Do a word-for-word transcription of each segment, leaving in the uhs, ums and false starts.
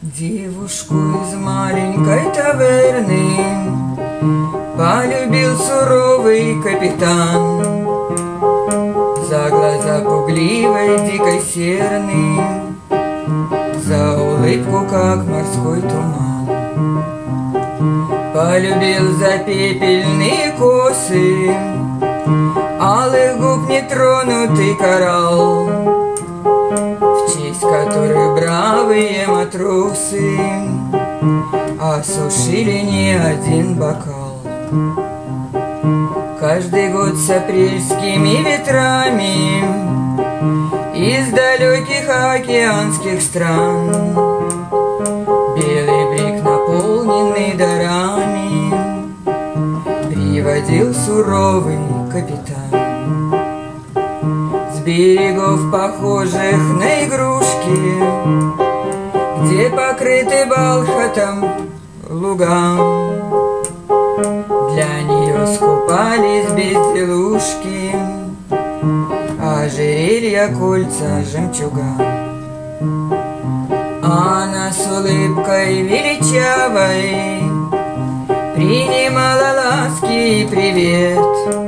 Девушку из маленькой таверны полюбил суровый капитан. За глаза пугливой, дикой серны, за улыбку, как морской туман. Полюбил за пепельные косы, алых губ нетронутый коралл, в честь которых бравые матросы осушили не один бокал. Каждый год с апрельскими ветрами из далеких океанских стран белый брик, наполненный дарами, приводил суровый капитан. С берегов, похожих на игрушки, где покрыты бархатом луга, для нее скупались безделушки, ожерелья, кольца, жемчуга. Она с улыбкой величавой принимала ласки и привет,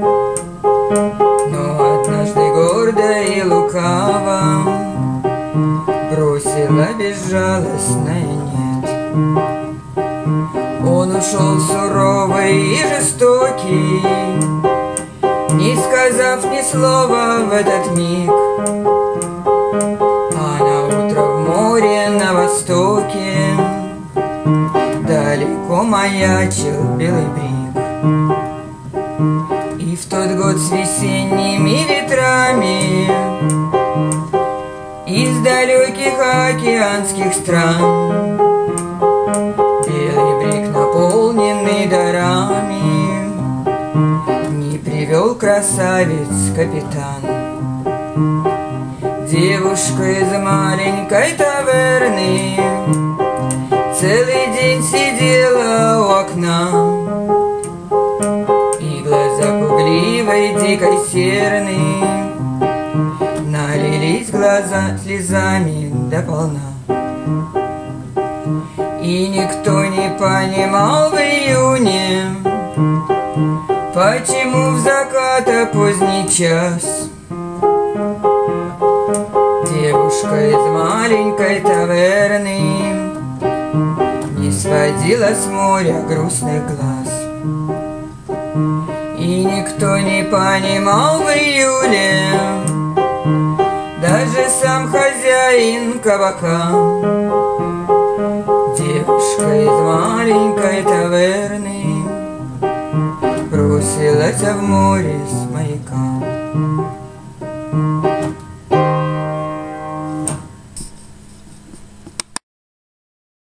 но однажды гордо и лукаво бросила безжалостное нет. Он ушел суровый и жестокий, не сказав ни слова в этот миг. А на утро в море на востоке далеко маячил белый брик. И в тот год с весенними ветрами из далеких океанских стран белый брик, наполненный дарами, не привел красавец капитан. Девушка из маленькой таверны целый день сидела у окна, и глаза пугливой дикой серны налились глаза слезами дополна. И никто не понимал в июне, почему в заката поздний час девушка из маленькой таверны не сводила с моря грустных глаз. И никто не понимал в июле, даже сам хозяин кабака. Девушка из маленькой таверны бросилась в море с маяка.